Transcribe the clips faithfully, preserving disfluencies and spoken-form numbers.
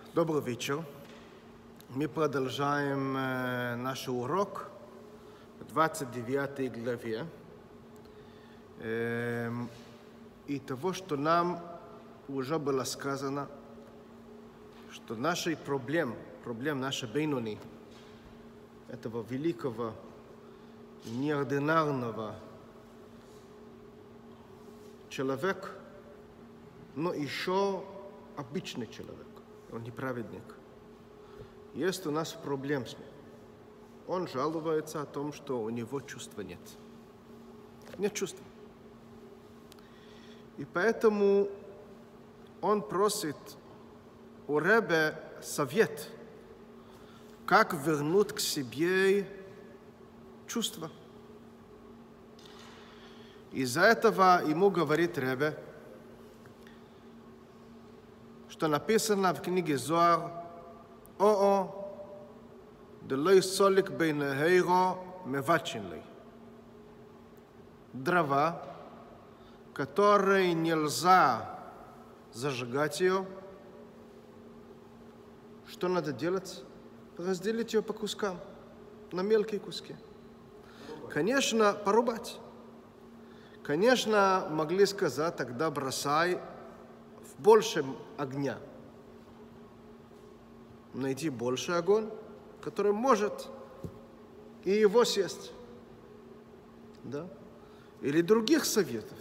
Добрый вечер. Мы продолжаем э, наш урок в двадцать девятой главе. Э, и того, что нам уже было сказано, что нашей проблем, проблем нашей бейнони, этого великого, неординарного человека, но еще обычный человек, он не праведник. Есть у нас проблем с ним. Он жалуется о том, что у него чувства нет. Нет чувств. И поэтому он просит у Ребе совет, как вернуть к себе чувства. Из-за этого ему говорит Ребе, что написано в книге Зоар: «О-о, делой солик бейнехейро мевачинлей». Дрова, которые нельзя зажигать ее, что надо делать? Разделить ее по кускам, на мелкие куски. Конечно, порубать. Конечно, могли сказать, тогда бросай в большем огня. Найти больше огонь, который может и его съесть. Да? Или других советов,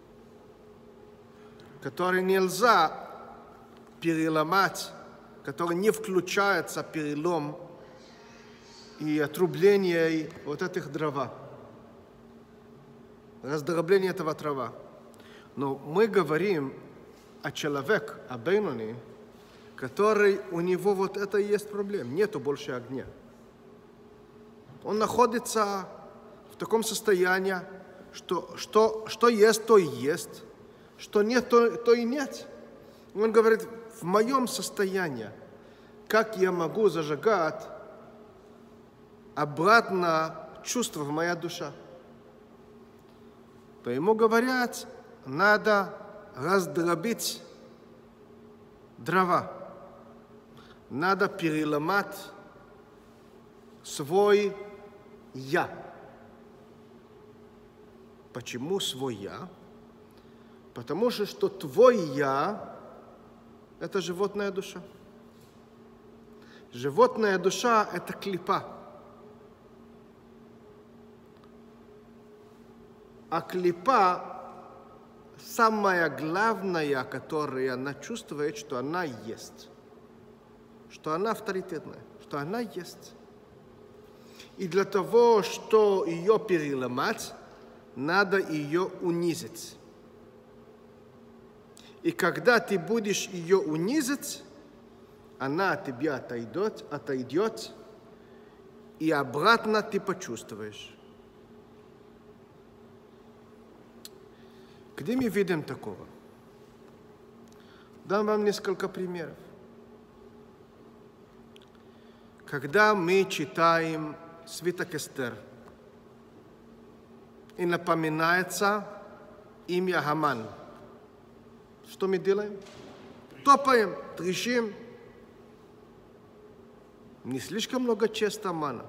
которые нельзя переломать, которые не включаются перелом и отрубление вот этих дрова, раздробление этого трава. Но мы говорим о человеке, о бейнони, который у него вот это и есть проблема, нету больше огня. Он находится в таком состоянии, что, что, что есть, то и есть, что нет, то, то и нет. Он говорит: в моем состоянии, как я могу зажигать обратно чувство в моя душа? То ему говорят, надо раздробить дрова, надо переломать свой «я». Почему свой «я»? Потому что, что твой «я» — это животная душа. Животная душа — это клипа. А клипа — самая главная, которая она чувствует, что она есть. Что она авторитетная, что она есть. И для того, что ее переломать, надо ее унизить. И когда ты будешь ее унизить, она от тебя отойдет, отойдет, и обратно ты почувствуешь. Где мы видим такого? Дам вам несколько примеров. Когда мы читаем свиток Эстер, и напоминается имя Хаман, что мы делаем? Топаем, трещим. Не слишком много чести Хамана.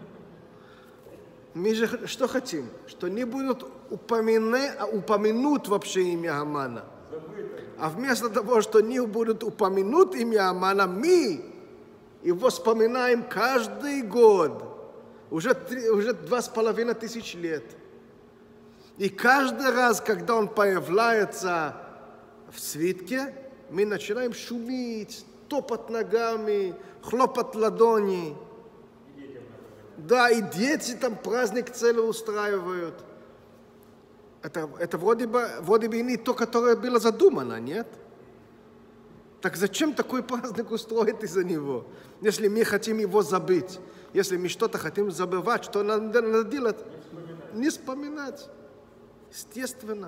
Мы же что хотим? Что не будут упомянуть, упомянуть вообще имя Хамана. А вместо того, что не будут упомянуть имя Хамана, мы его вспоминаем каждый год. Уже, три, уже два с половиной тысяч лет. И каждый раз, когда он появляется в свитке, мы начинаем шуметь, топать ногами, хлопать ладони. Да, и дети там праздник целый устраивают. Это, это вроде бы, вроде бы не то, которое было задумано, нет? Так зачем такой праздник устроить из-за него? Если мы хотим его забыть, если мы что-то хотим забывать, что надо, надо делать? Не вспоминать. Естественно.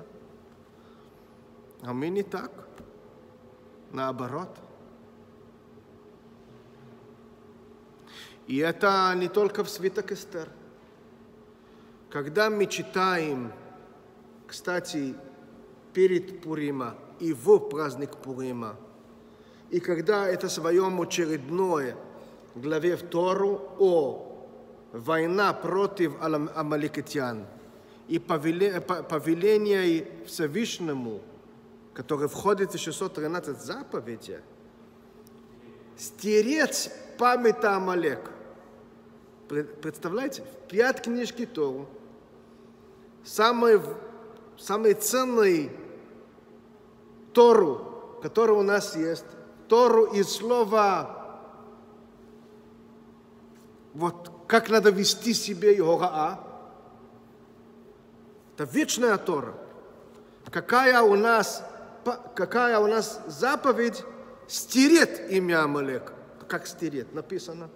А мы не так. Наоборот. И это не только в свиток Эстер. Когда мы читаем, кстати, перед Пурима и в праздник Пурима, И когда это в своем очередное главе второй о война против амаликитян и повеление Всевышнему, который входит в шестьсот тринадцать заповедей, стереть память о Амалек. Представляете, в пять книжки Тору, самый, самый ценный Тору, который у нас есть, Тору из слова, вот как надо вести себя и Хораа, это вечная Тора. Какая у нас, какая у нас заповедь стереть имя Амалек. Как стереть? Написано.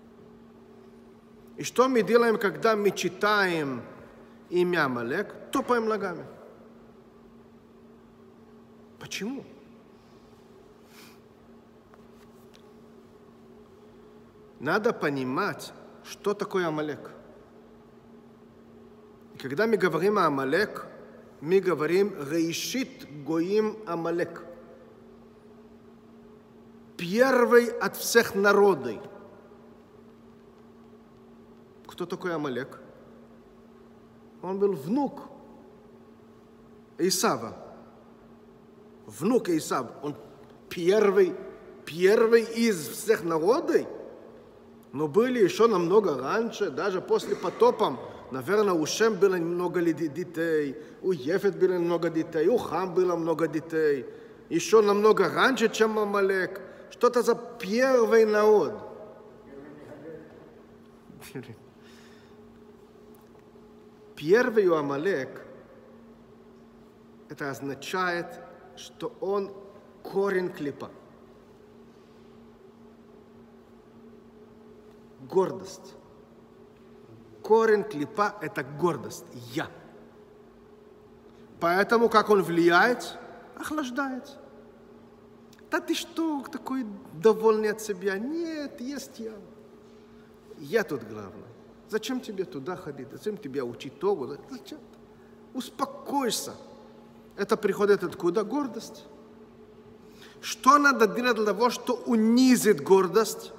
И что мы делаем, когда мы читаем имя Амалек? Топаем ногами. Почему? Надо понимать, что такое Амалек. И когда мы говорим о Амалек, мы говорим «Рейшит гоим Амалек». Первый от всех народов. Кто такой Амалек? Он был внук Исава. Внук Исава. Он первый, первый из всех народов. Но были еще намного раньше, даже после потопа. Наверное, у Шем было много детей, у Ефет было много детей, у Хам было много детей. Еще намного раньше, чем Амалек. Что это за первый народ? Первый Амалек, это означает, что он корень клипа. Гордость. Корень клипа – это гордость. Я. Поэтому, как он влияет, охлаждает. Да ты что, такой довольный от себя? Нет, есть я. Я тут главное. Зачем тебе туда ходить? Зачем тебе учить Тору? Зачем? Успокойся. Это приходит откуда? Гордость. Что надо делать для того, чтобы унизить гордость?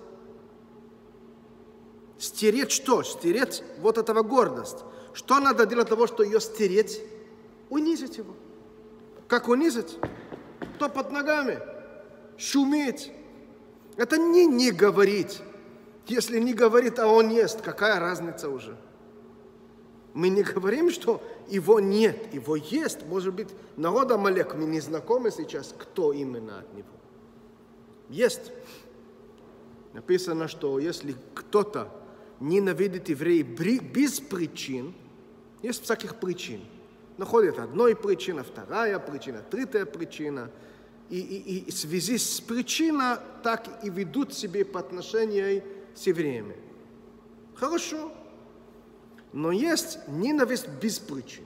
Стереть что? Стереть вот этого гордость. Что надо делать для того, чтобы ее стереть? Унизить его. Как унизить? Топать ногами, шуметь. Это не не говорить. Если не говорит, а он есть, какая разница уже? Мы не говорим, что его нет, его есть. Может быть, народ Амалек, мы не знакомы сейчас, кто именно от него. Есть. Написано, что если кто-то ненавидит евреев без причин, есть всяких причин. Находит одной причина, вторая причина, третья причина. И, и, и в связи с причиной так и ведут себя по отношению с евреями. Хорошо. Но есть ненависть без причин.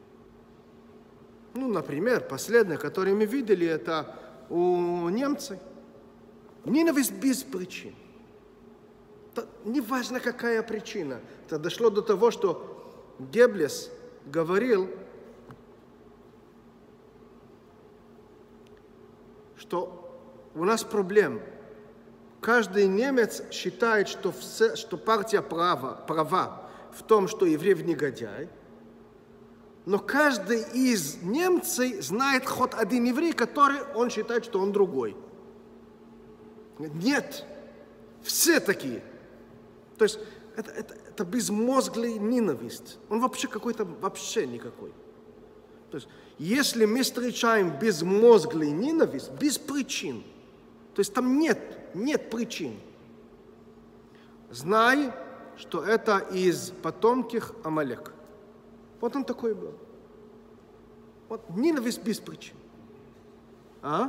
Ну, например, последнее, которое мы видели, это у немцев. Ненависть без причин. Неважно, какая причина. Это дошло до того, что Геббельс говорил, что у нас проблема. Каждый немец считает, что, все, что партия права, права в том, что еврей негодяй, но каждый из немцев знает хоть один еврей, который он считает, что он другой. Нет, все такие. То есть это, это, это безмозглая ненависть. Он вообще какой-то, вообще никакой. То есть если мы встречаем безмозглую ненависть, без причин, то есть там нет, нет причин, знай, что это из потомков Амалек. Вот он такой был. Вот ненависть без причин. А?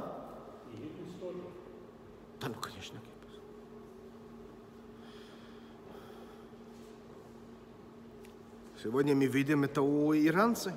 Да, ну, конечно. Сегодня мы видим это у иранцев.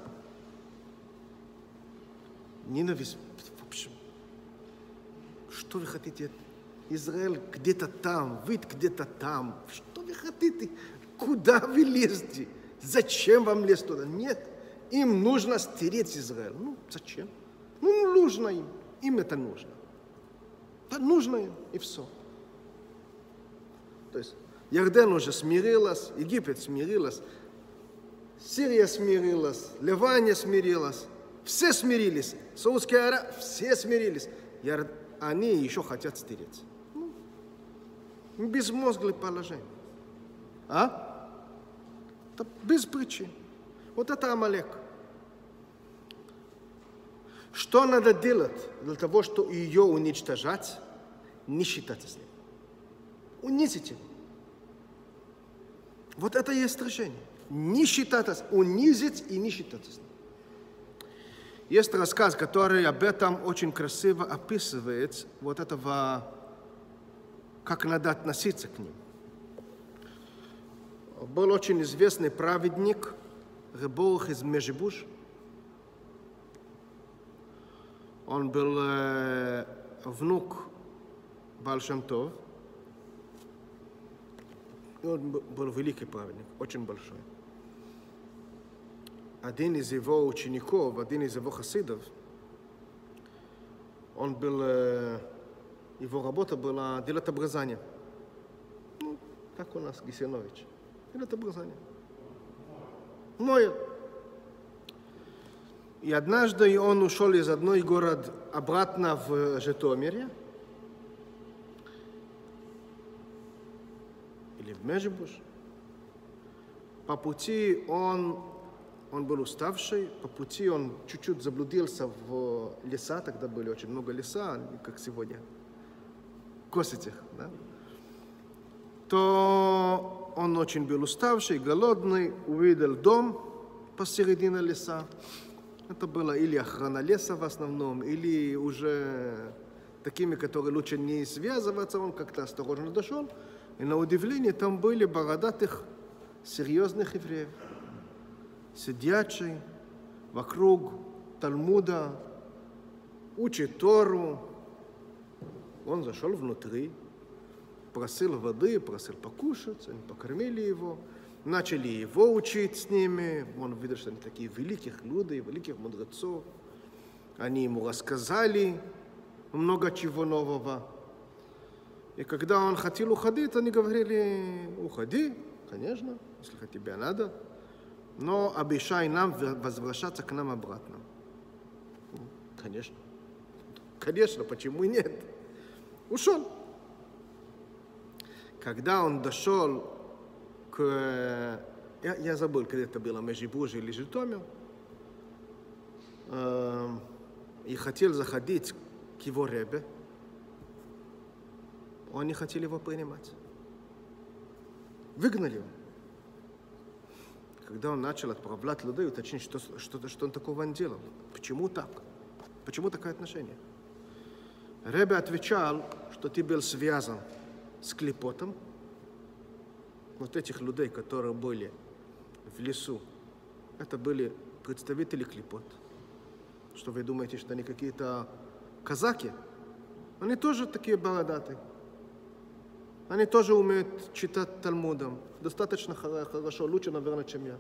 Ненависть. В общем, что вы хотите? Израиль где-то там, вы где-то там. Что вы хотите? Куда вы лезете? Зачем вам лезть туда? Нет. Им нужно стереть Израиль. Ну, зачем? Ну, нужно им. Им это нужно. Да, нужно им, и все. То есть Ярден уже смирилась, Египет смирилась, Сирия смирилась, Ливания смирилась, все смирились, Саудская Аравия, все смирились. Яр... Они еще хотят стереться. Ну, безмозглое положение. А? Это без причин. Вот это Амалек. Что надо делать для того, чтобы ее уничтожать? Не считаться с ним. Унизить его. Вот это и есть решение. Не считаться, унизить и не считаться с ним. Есть рассказ, который об этом очень красиво описывает, вот этого, как надо относиться к ним. Был очень известный праведник, Ребоух из Межибуш. Он был э, внук Баал Шем Тов. И он был великий праведник, очень большой. Один из его учеников, один из его хасидов, он был, э, его работа была делать обрезание. Ну, как у нас Гисенович. Делать обрезание. Моет. И однажды он ушел из одной города обратно в Житомире, или в Межибуш. По пути он, он был уставший, по пути он чуть-чуть заблудился в леса, тогда были очень много леса, как сегодня, косить их, да? То он очень был уставший, голодный, увидел дом посередине леса. Это было или охрана леса в основном, или уже такими, которые лучше не связываться. Он как-то осторожно дошел, и на удивление там были бородатых, серьезных евреев, сидячие вокруг Талмуда, учат Тору. Он зашел внутри, просил воды, просил покушать, они покормили его. Начали его учить с ними. Он видел, что они такие великих людей, великих мудрецов. Они ему рассказали много чего нового. И когда он хотел уходить, они говорили: уходи, конечно, если тебе надо, но обещай нам возвращаться к нам обратно. Конечно. Конечно, почему и нет? Ушел. Когда он дошел к... Я, я забыл, когда это было, Межибуж или Житомир, э, и хотел заходить к его ребе, он не хотел его принимать. Выгнали его. Когда он начал отправлять людей, уточнить, что, что, что он такого не делал. Почему так? Почему такое отношение? Ребе отвечал, что ты был связан с клипотом. Вот этих людей, которые были в лесу, это были представители клипот. Что вы думаете, что они какие-то казаки? Они тоже такие бородатые. Они тоже умеют читать Талмудом. Достаточно хорошо, лучше, наверное, чем я.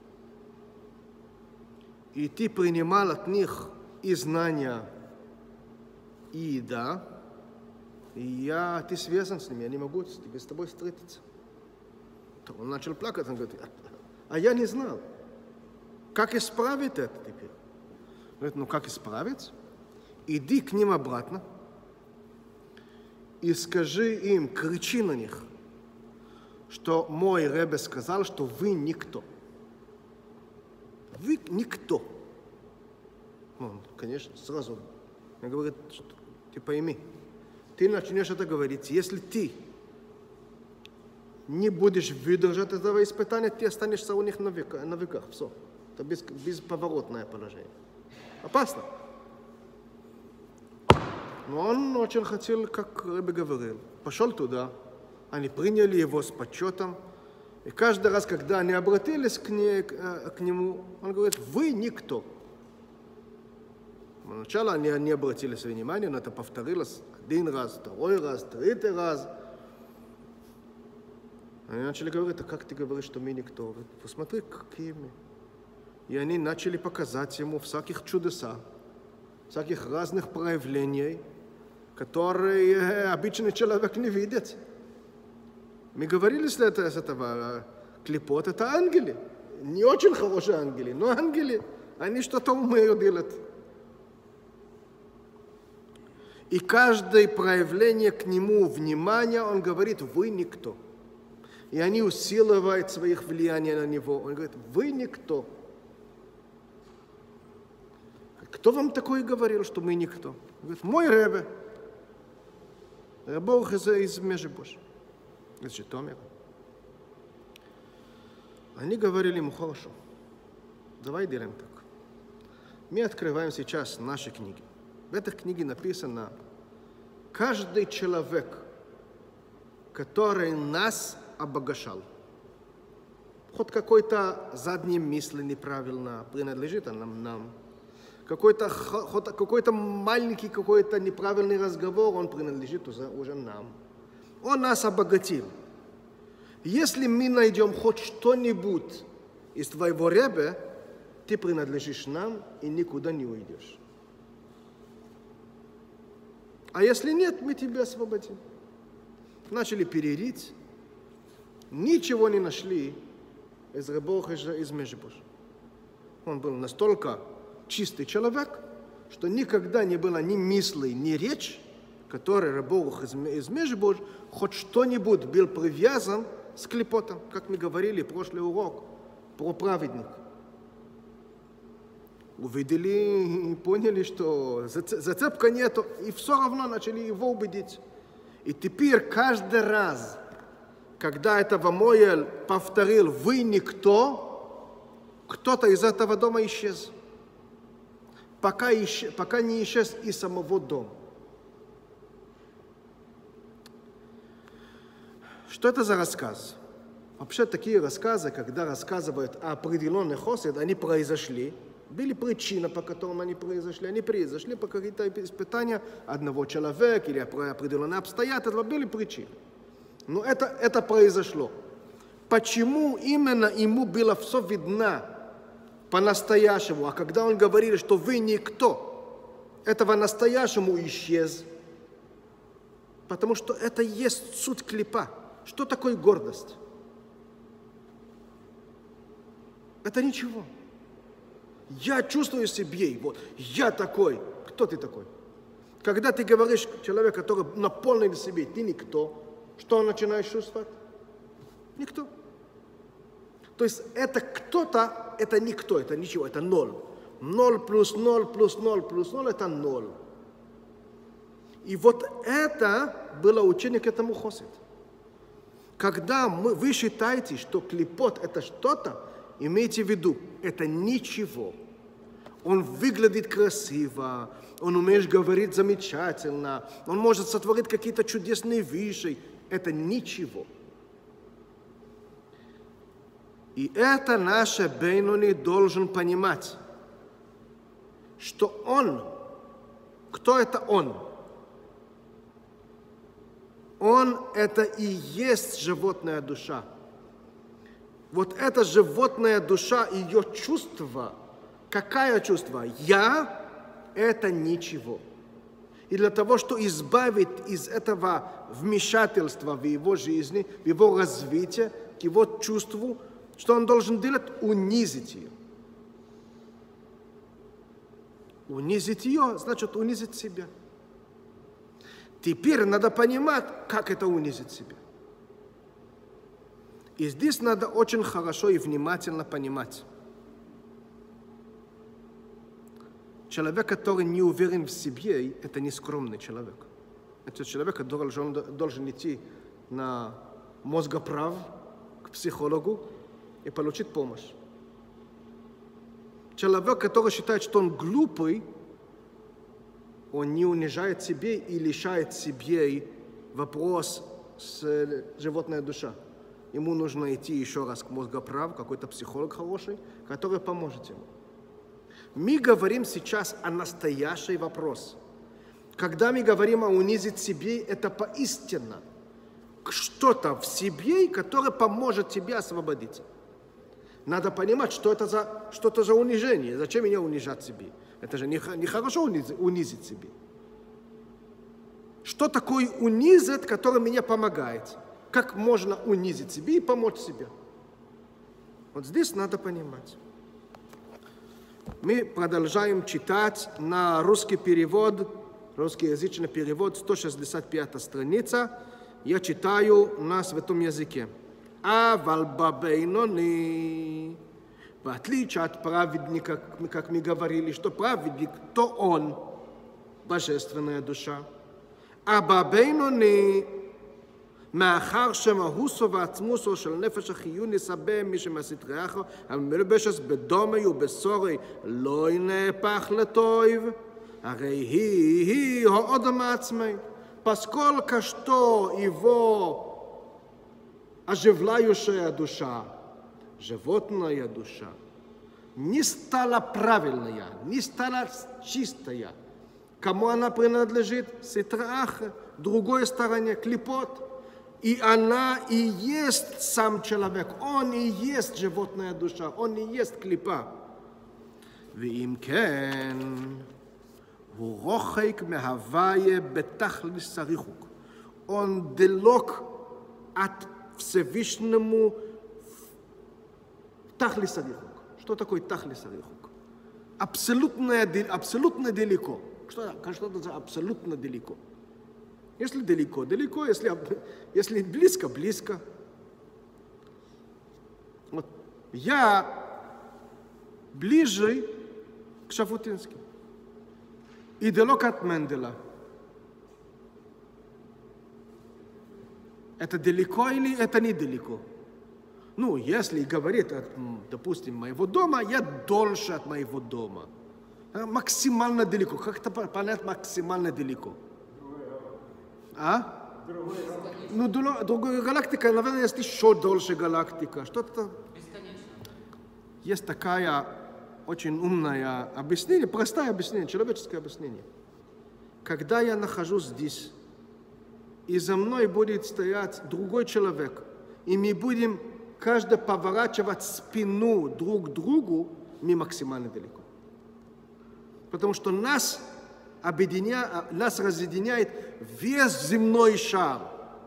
И ты принимал от них и знания, и еда. И я, ты связан с ними, я не могу с тобой встретиться. То он начал плакать, он говорит: а я не знал. Как исправить это теперь? Говорит: ну как исправить? Иди к ним обратно и скажи им, кричи на них, что мой ребе сказал, что вы никто. Вы никто. Ну, конечно, сразу. Он говорит: ты пойми, ты начнешь это говорить, если ты не будешь выдержать этого испытания, ты останешься у них на веках. На веках. Все. Это без, бесповоротное положение. Опасно. Но он очень хотел, как Ребе говорил. Пошел туда. Они приняли его с почетом. И каждый раз, когда они обратились к, не, к нему, он говорит: вы никто. Сначала они не обратились внимания, но это повторилось один раз, второй раз, третий раз. Они начали говорить: а как ты говоришь, что мы никто? Посмотри, какие мы. И они начали показать ему всяких чудеса, всяких разных проявлений, который обычный человек не видит. Мы говорили с этого, клипот — это ангелы. Не очень хорошие ангелы, но ангелы, они что-то умеют делать. И каждое проявление к нему внимания, он говорит: вы никто. И они усиливают своих влияний на него. Он говорит: вы никто. Кто вам такое говорил, что мы никто? Он говорит: мой Ребе. Бог из, из Межибош. Это Житомир. Они говорили ему: хорошо, давай делаем так. Мы открываем сейчас наши книги. В этой книге написано: каждый человек, который нас обогащал, хоть какой-то задней мысли неправильно принадлежит нам, нам. Какой-то, какой-то маленький, какой-то неправильный разговор, он принадлежит уже, уже нам. Он нас обогатил. Если мы найдем хоть что-нибудь из твоего Ребе, ты принадлежишь нам и никуда не уйдешь. А если нет, мы тебя освободим. Начали перерить, ничего не нашли из Ребога, из Межибош. Он был настолько чистый человек, что никогда не было ни мысли, ни речи, который Ребог из, из Межибош хоть что-нибудь был привязан с клипотом, как мы говорили в прошлый урок про праведника. Увидели и поняли, что зацепка нету, и все равно начали его убедить. И теперь каждый раз, когда это Вамоэль повторил: вы никто, кто-то из этого дома исчез. Пока, исчез, пока не исчез и самого дома. Что это за рассказ? Вообще такие рассказы, когда рассказывают о определенных хосед, они произошли. Были причины, по которым они произошли. Они произошли по каким-то испытаниям одного человека или определенные обстоятельства. Были причины. Но это, это произошло. Почему именно ему было все видно по-настоящему? А когда он говорил, что вы никто, этого настоящему исчез. Потому что это есть суть клипа. Что такое гордость? Это ничего. Я чувствую себе, вот, я такой. Кто ты такой? Когда ты говоришь человеку, который наполнен себе, ты никто, что он начинает чувствовать? Никто. То есть это кто-то, это никто, это ничего, это ноль. Ноль плюс ноль плюс ноль плюс ноль, это ноль. И вот это было учение к этому хосед. Когда мы, вы считаете, что клипот это что-то, имейте в виду, это ничего. Он выглядит красиво, он умеет говорить замечательно, он может сотворить какие-то чудесные вещи. Это ничего. И это наше Бейнони должен понимать, что он, кто это он? Он это и есть животная душа. Вот эта животная душа, ее чувство, какое чувство? Я – это ничего. И для того, чтобы избавить из этого вмешательства в его жизни, в его развитии, к его чувству, что он должен делать? Унизить ее. Унизить ее, значит унизить себя. Теперь надо понимать, как это унизить себя. И здесь надо очень хорошо и внимательно понимать. Человек, который не уверен в себе, это не скромный человек. Это человек, который должен, должен идти на мозгоправ к психологу и получить помощь. Человек, который считает, что он глупый, он не унижает себе и лишает себе вопрос с животной душой. Ему нужно идти еще раз к мозгоправу, какой-то психолог хороший, который поможет ему. Мы говорим сейчас о настоящий вопрос. Когда мы говорим о унизить себе, это поистинно что-то в себе, которое поможет тебе освободиться. Надо понимать, что это за, что это за унижение. Зачем меня унижать себе? Это же нехорошо не унизить себе. Что такое унизить, который мне помогает? Как можно унизить себе и помочь себе? Вот здесь надо понимать. Мы продолжаем читать на русский перевод, русскоязычный перевод, сто шестьдесят пятая страница. Я читаю на святом языке. Авал бабейнони. В отличие от праведника, как мы говорили, что праведник, то он, божественная душа. А бабейнони, מאחר שמהוסו ועצמוסו של נפש החיון יסבה מי שמסתריחו, המלבשת בדומי ובשורי לא ינהפך לטוב, הרי היא, היא האדם העצמי. поскольку что его оживляющая душа, животная душа, не стала правильная, не стала чистая, кому она принадлежит? Ситраха, другой стороне, клипот. И она и есть сам человек, он и есть животная душа, он и есть клипа. ואם כן, הוא רוחק מהוויה בתכלס הריחוק. Он далек от Всевышнему тахлис арихук. Что такое тахлис арихук? Абсолютно, абсолютно далеко. Что, что это за абсолютно далеко? Если далеко, далеко, если, если близко, близко. Вот. Я ближе к Шафутинским и далеко от Менделя. Это далеко или это недалеко? Ну, если говорит, от, допустим, моего дома, я дольше от моего дома. Максимально далеко. Как это понять максимально далеко? А? Ну, другая галактика, наверное, есть еще дольше галактика. Что-то... Есть такая очень умное объяснение, простое объяснение, человеческое объяснение. Когда я нахожусь здесь, и за мной будет стоять другой человек, и мы будем каждый поворачивать спину друг к другу, мы максимально далеко. Потому что нас объединяет, нас разъединяет весь земной шар.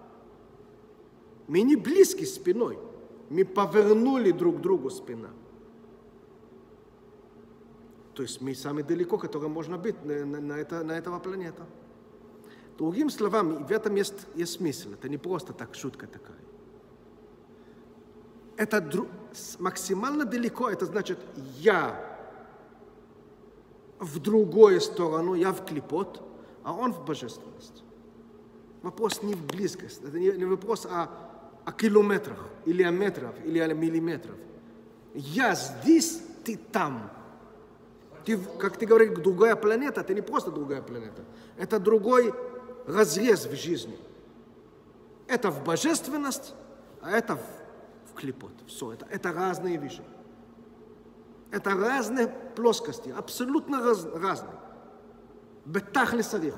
Мы не близки спиной, мы повернули друг к другу спина. То есть мы самые далеко, которые можно быть на, на, на, это, на этого планета. Другими словами, в этом есть, есть смысл. Это не просто так шутка такая. Это дру... максимально далеко, это значит я в другую сторону, я в клипот, а он в божественность. Вопрос не в близкость, это не, не вопрос о, о километрах, или о метрах, или о миллиметрах. Я здесь, ты там. Ты, как ты говоришь, другая планета, это не просто другая планета. Это другой разрез в жизни. Это в божественность, а это в, в клипот. Все, это, это разные вещи. Это разные плоскости, абсолютно раз, разные. Бетахлис арихук.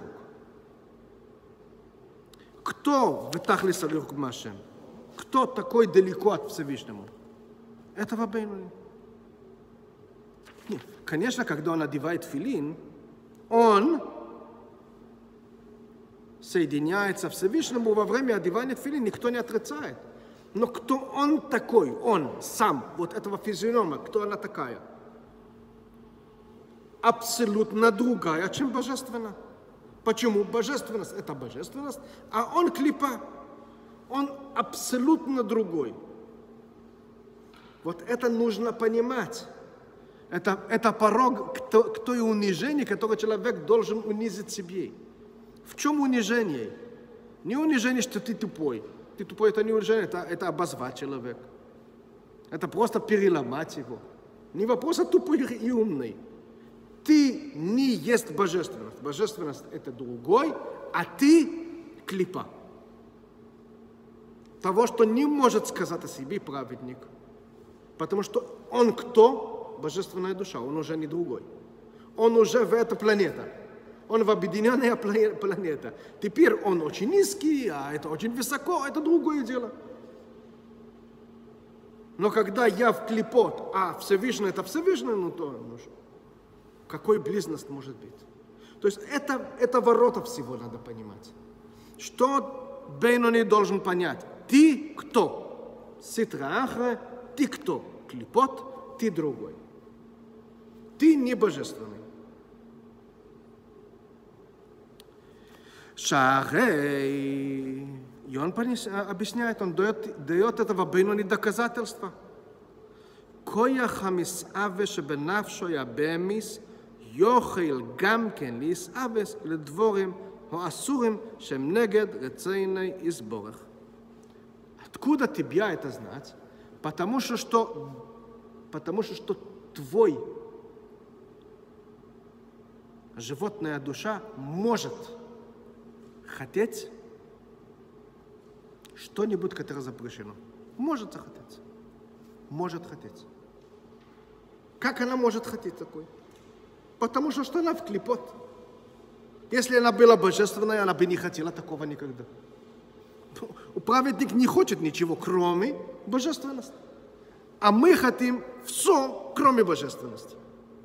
Кто бетахлис арихук Машем? Кто такой далеко от Всевышнего? Это Рабейну. Нет, конечно, когда он одевает филин, он соединяется Всевышнему во время одевания филин, никто не отрицает. Но кто он такой, он сам, вот этого физионома, кто она такая? Абсолютно другая, чем божественная. Почему? Божественность – это божественность, а он клипа, он абсолютно другой. Вот это нужно понимать. Это, это порог к, то, к той унижению, которое человек должен унизить себе. В чем унижение? Не унижение, что ты тупой. Ты тупой, это не унижение, это, это обозвать человека. Это просто переломать его. Не вопрос, а тупой и умный. Ты не есть божественность. Божественность – это другой, а ты клипа. Того, что не может сказать о себе праведник. Потому что он кто? Божественная душа, он уже не другой. Он уже в этой планете. Он в объединенная планета. Теперь он очень низкий, а это очень высоко, это другое дело. Но когда я в клипот, а Всевышний это Всевышний, ну то ну, какой близость может быть? То есть это, это ворота всего надо понимать. Что Бейнони должен понять? Ты кто? Ситра Ахра, ты кто? Клипот, ты другой. Ты не божественный. Шарей. И он объясняет, он дает, дает этого Бейнони доказательства. Коях המסעווה שבנפשו יבמיס יוכל גם כן להסעווס לדבורים או אסורים שהם נגד רצוני יסבורך. Откуда тебя это знать? Потому что, что, потому что, что твой животная душа может хотеть что-нибудь, которое запрещено. Может захотеть. Может хотеть. Как она может хотеть такой? Потому что, что она в клипот. Если она была божественная, она бы не хотела такого никогда. Праведник не хочет ничего, кроме божественности. А мы хотим все, кроме божественности.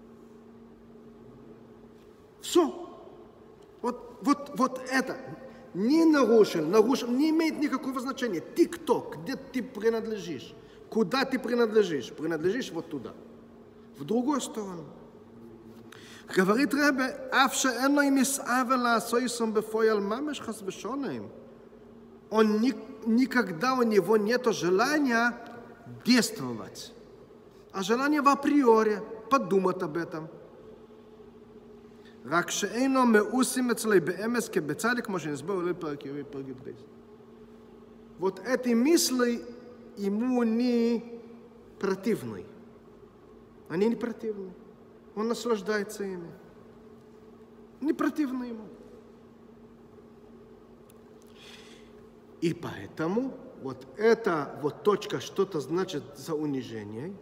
Все. Вот, вот, вот это. Не нарушен, нарушен, не имеет никакого значения. Ты кто? Где ты принадлежишь? Куда ты принадлежишь? Принадлежишь вот туда. В другую сторону. Говорит Ребе, אף שאין לו מסעווה לעשויסם בפועל ממש חס ושלום. Он никогда у него нет желания действовать. А желание в априори, подумать об этом. רק שאין לו מאוסים אצלי באמס כבצדק, כמו שנסבר אולי פרק יורי פרק י"ב. Вот эти мысли ему не противны. Они не противны. Он наслаждается ими. Не противны ему. И поэтому вот эта вот точка что-то значит за унижение.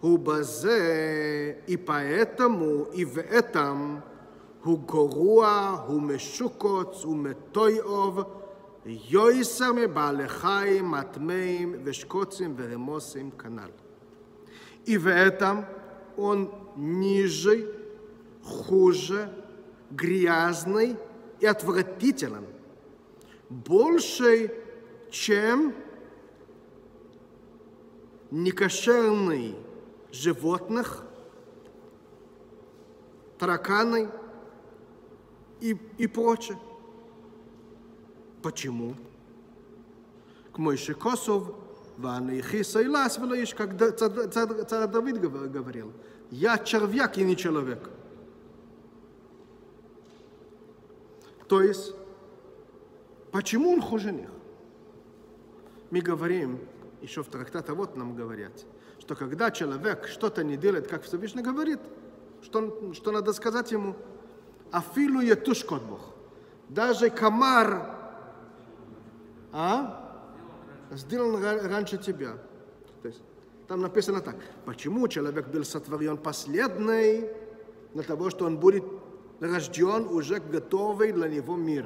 И поэтому и в этом הוא גרוע, הוא משוקוץ, הוא מתויאוב, יויסר מבעלי חיים, מטמאים ושקוצים ורמוסים כנ"ל. И в этом он ниже, хуже, грязный и отвратителен. Больше, чем некошерный животных, тараканы и, и прочее. Почему? К Моше Косов, Ванихи Сайлас, когда царь Давид говорил, я червяк и не человек. То есть, почему он хуже них? Мы говорим, еще в трактате вот нам говорят, что когда человек что-то не делает, как Всевышний говорит, что, что надо сказать ему, афилу етушкот Бог. Даже комар а, сделан раньше тебя. То есть, там написано так, почему человек был сотворен последний, для того, что он будет рожден уже готовый для него мир.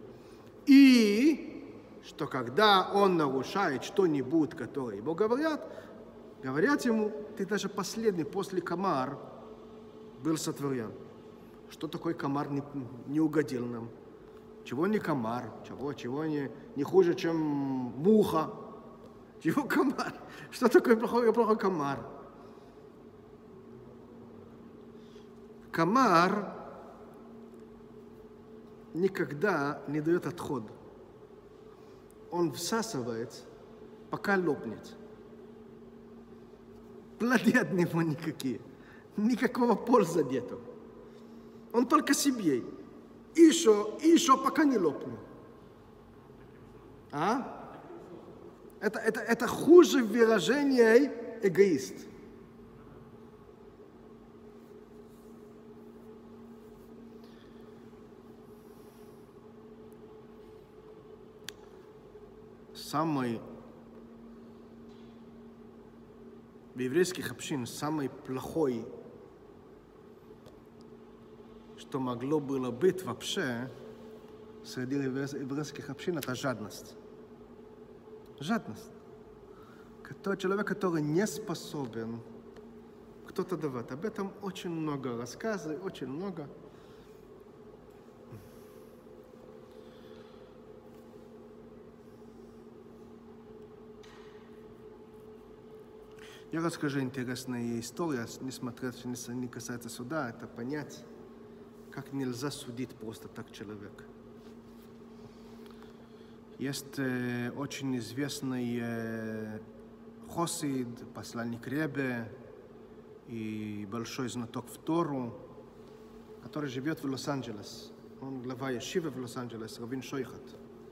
И что когда он нарушает что-нибудь, которое ему говорят, говорят ему, ты даже последний после комар был сотворен. Что такое комар не, не угодил нам? Чего не комар? Чего, чего не, не хуже, чем муха? Чего комар? Что такое плохой, плохой комар? Комар никогда не дает отход. Он всасывает, пока лопнет. Плоды от него никакие. Никакого пользы нету. Он только себе. И еще, и еще пока не лопнет. А? Это, это, это хуже выражение эгоист. Самый в еврейских общин самый плохой, что могло было быть вообще среди еврейских общин, это жадность. Жадность. Человек, который не способен кто-то давать. Об этом очень много рассказов, очень много. Я расскажу интересную историю, несмотря на что не касается суда, это понять, как нельзя судить просто так человека. Есть э, очень известный э, хосид, посланник Ребе и большой знаток в Тору, который живет в Лос-Анджелес. Он глава Ешивы в Лос-Анджелес, Равин Шойхат.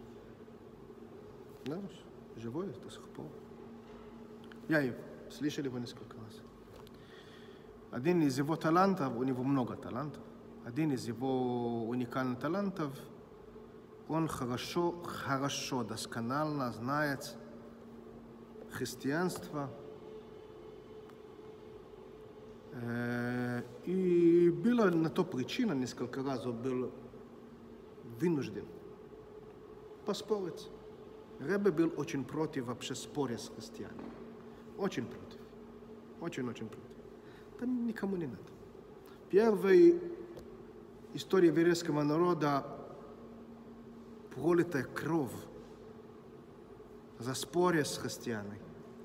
Да, живой до сих пор. Я его слышал его несколько раз. Один из его талантов, у него много талантов, один из его уникальных талантов, он хорошо, хорошо, досконально знает христианство. И была на то причина, несколько раз он был вынужден поспорить. Ребе был очень против вообще споря с христианами. Очень против. Очень-очень против. Это никому не надо. Первая история еврейского народа пролитая кровь за споре с христианами.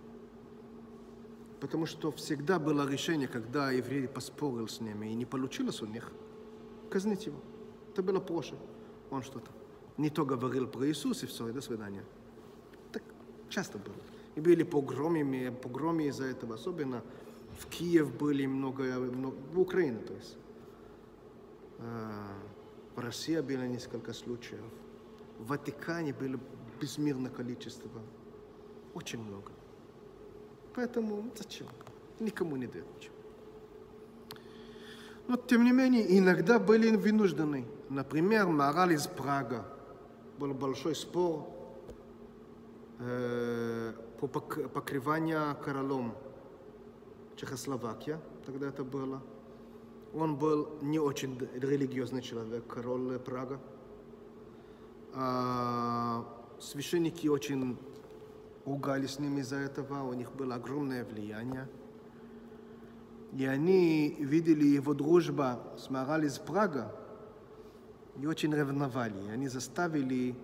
Потому что всегда было решение, когда еврей поспорил с ними и не получилось у них, казнить его. Это было проще. Он что-то не то говорил про Иисуса, и все, и до свидания. Так часто было. И были погромы, погромы из-за этого, особенно в Киев были много, много в Украине, то есть. В России было несколько случаев. В Ватикане было безмерное количество. Очень много. Поэтому зачем? Никому не дает ничего. Но, тем не менее, иногда были вынуждены. Например, Маораль из Прага. Был большой спор э, по покрыванию королем Чехословакия. Тогда это было. Он был не очень религиозный человек, король Прага. А священники очень ругались с ними из-за этого, у них было огромное влияние. И они видели его дружбу с Маораль из Прага и очень ревновали. И они заставили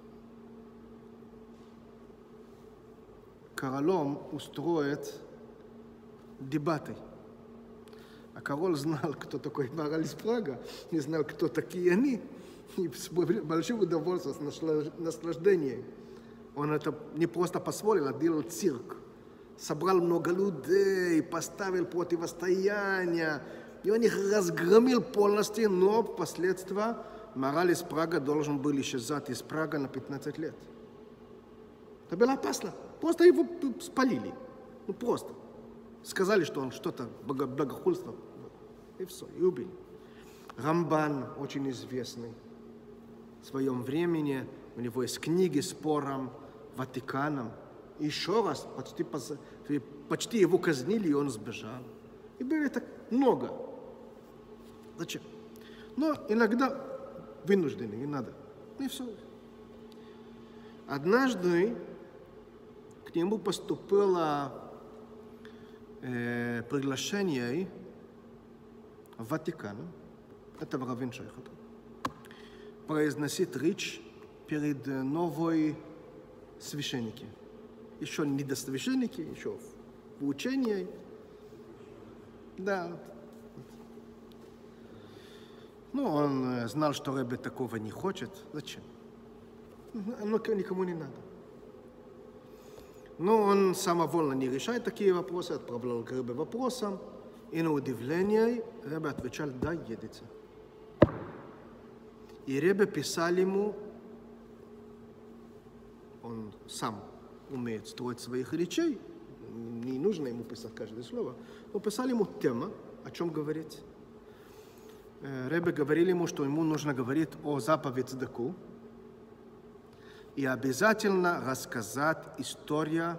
королем устроить дебаты. А король знал, кто такой Маораль из Прага, не знал, кто такие они. И с большим удовольствием, с наслаждением. Он это не просто позволил, а делал цирк. Собрал много людей, поставил противостояние. И он их разгромил полностью, но впоследствии Маораль из Прага должен был исчезать из Прага на пятнадцать лет. Это было опасно. Просто его спалили. Ну просто. Сказали, что он что-то богохульствовал. И все, и убили. Рамбан, очень известный в своем времени, у него есть книги с спором Ватиканом. И еще раз, почти, почти его казнили, и он сбежал. И было так много. Зачем? Но иногда вынуждены, не надо. И все. Однажды к нему поступило э, приглашение в Ватикан, это Равин Шойхат, произносить речь перед новой священником. Еще не до священники, еще в учении. Да. Ну, он знал, что Ребе такого не хочет. Зачем? Оно никому не надо. Но он самовольно не решает такие вопросы, отправлял к Ребе вопросом. И на удивление Ребе отвечал: да, едете. И Ребе писал ему, он сам умеет строить своих речей, не нужно ему писать каждое слово, но писал ему тему, о чем говорить. Ребе говорил ему, что ему нужно говорить о заповеди цдаку и обязательно рассказать историю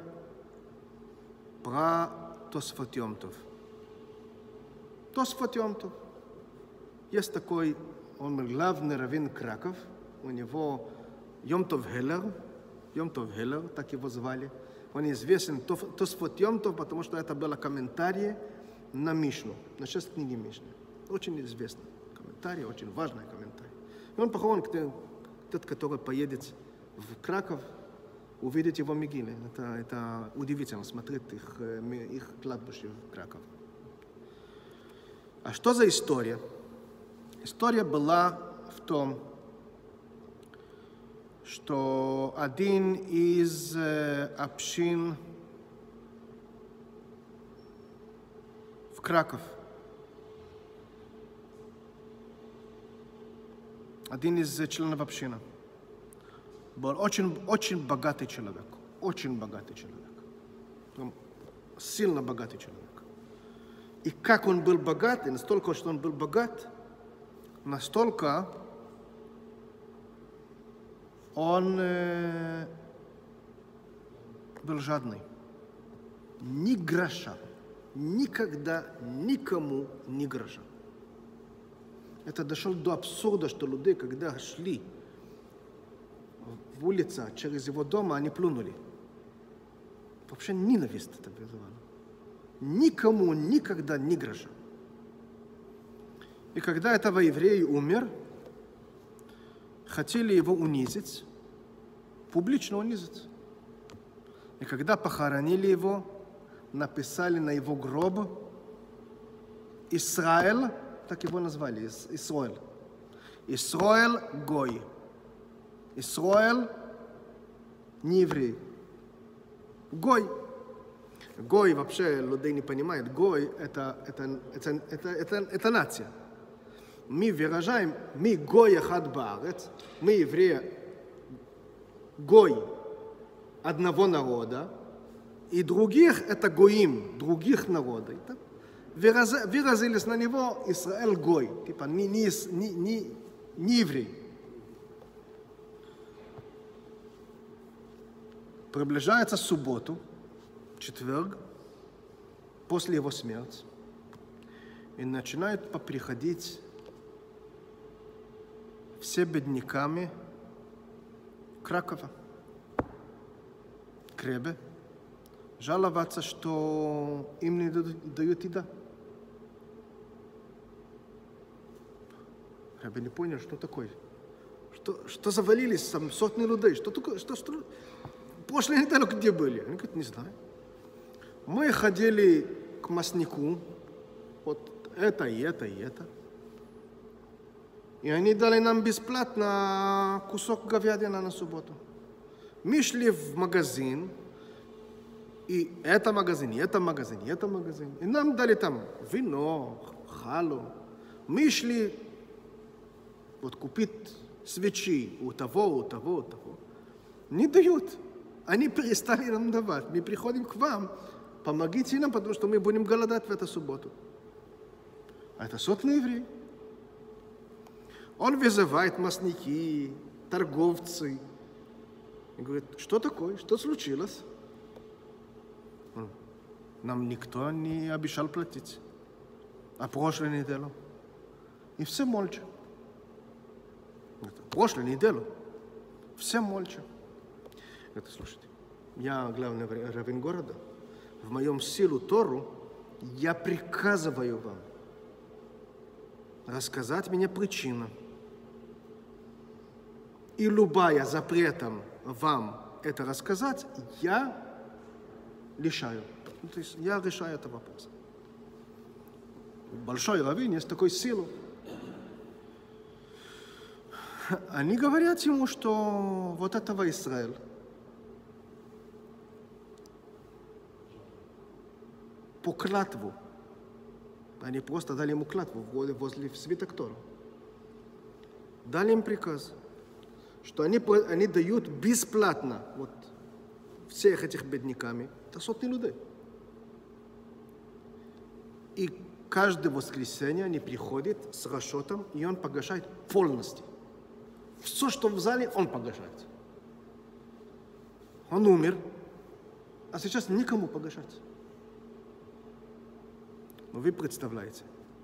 про Тосфот Йом Тов. Тосфот Йом Тов. Есть такой, он главный раввин Краков, у него Йом Тов Хеллер, Йом Тов Хеллер, так его звали. Он известен Тосфот Йом Тов, потому что это было комментарий на Мишну, на шесть книги Мишны. Очень известный комментарий, очень важный комментарий. И он похож, тот, который поедет в Краков, увидеть его могилы. Это, это удивительно, смотреть их, их кладбище в Краков. А что за история? История была в том, что один из э, общин в Краков, один из членов общины, был очень, очень богатый человек, очень богатый человек, прям сильно богатый человек. И как он был богат, и настолько, что он был богат, настолько он э, был жадный. Ни гроша, никогда никому ни гроша. Это дошло до абсурда, что люди, когда шли в улице через его дом, они плюнули. Вообще ненависть это вызывало. Никому никогда ни гроша. И когда этого еврей умер, хотели его унизить, публично унизить. И когда похоронили его, написали на его гроб Исраэль, так его назвали, Исраэль. Исраэль Гой. Исраэль не еврей. Гой. Гой вообще людей не понимает. Гой это, это, это, это, это, это нация. Мы выражаем, мы Гой ахад баарец, мы евреи Гой одного народа, и других это Гоим, других народов. Выразились на него Исраэль Гой, типа не, не, не, не еврей. Приближается субботу, четверг, после его смерти, и начинают поприходить все бедняками Кракова, к Ребе, жаловаться, что им не дают еда. Ребе не понял, что такое. Что, что завалились там сотни людей. Что такое? Что, что? Прошлой неделе где были? Они говорят, не знаю. Мы ходили к мяснику, вот это и это и это. И они дали нам бесплатно кусок говядины на субботу. Мы шли в магазин, и это магазин, и это магазин, и это магазин. И нам дали там вино, халу. Мы шли вот купить свечи у того, у того, у того. Не дают. Они перестали нам давать. Мы приходим к вам, помогите нам, потому что мы будем голодать в эту субботу. А это сотни евреев. Он вызывает мясники, торговцы. И говорит, что такое, что случилось? Нам никто не обещал платить. А прошлую неделю? И все молча. Прошлую неделю? Все молча. Это, слушайте, я главный раввин города. В моем силу Тору я приказываю вам рассказать мне причину. И любая запретом вам это рассказать, я лишаю. Ну, то есть я решаю этот вопрос. Большой раввин есть такой силу. Они говорят ему, что вот этого Израиль по клятву, они просто дали ему клятву возле свиток Тора. Дали им приказ, что они, они дают бесплатно вот, всех этих бедняками, это сотни людей. И каждое воскресенье они приходят с расчетом, и он погашает полностью. Все, что в зале, он погашает. Он умер, а сейчас никому погашать. Но вы представляете,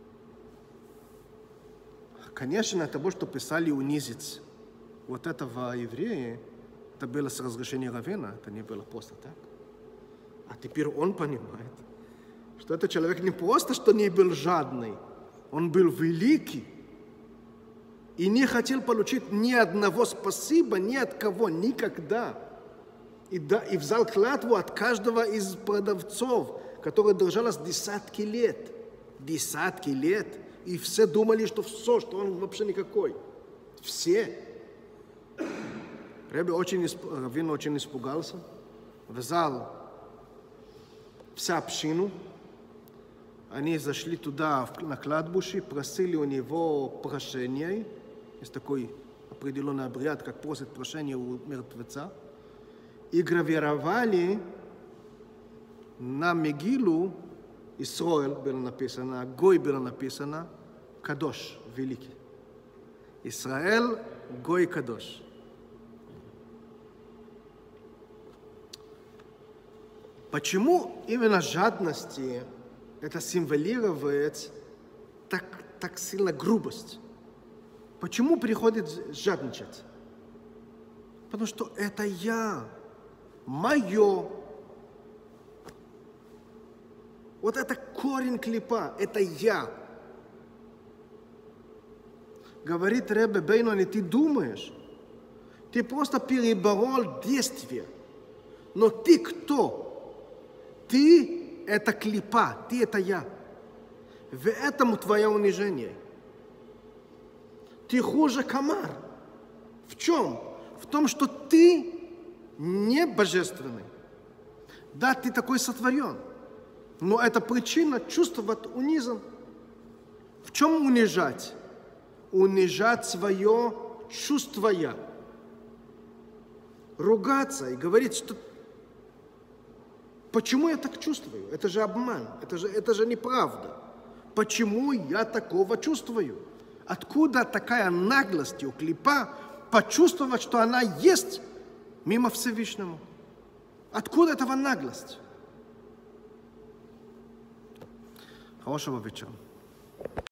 конечно, того, что писали унизить вот этого еврея, это было с разрешения раввина, это не было просто так. А теперь он понимает, что этот человек не просто, что не был жадный, он был великий и не хотел получить ни одного спасибо ни от кого, никогда. И, да, и взял клятву от каждого из продавцов, которые держалось десятки лет. Десятки лет. И все думали, что все, что он вообще никакой. Все. Ребе очень, Равин очень испугался. Взял вся общину. Они зашли туда, на кладбище, просили у него прощения. Есть такой определенный обряд, как просит прощения у мертвеца. И гравировали на могилу Исроэль было написано, Гой было написано, Кадош, великий. Израиль, Гой, Кадош. Почему именно жадности это символирует так, так сильно грубость? Почему приходит жадничать? Потому что это я, мое. Вот это корень клипа, это я. Говорит Ребе Бейнони, ты думаешь, ты просто переборол действие. Но ты кто? Ты это клипа, ты это я. В этом твое унижение. Ты хуже комар. В чем? В том, что ты не божественный. Да, ты такой сотворен. Но это причина чувствовать унизан. В чем унижать? Унижать свое чувство я. Ругаться и говорить, что почему я так чувствую? Это же обман, это же, это же неправда. Почему я такого чувствую? Откуда такая наглость у клипа почувствовать, что она есть мимо Всевышнему? Откуда этого наглость? Хорошего вечера.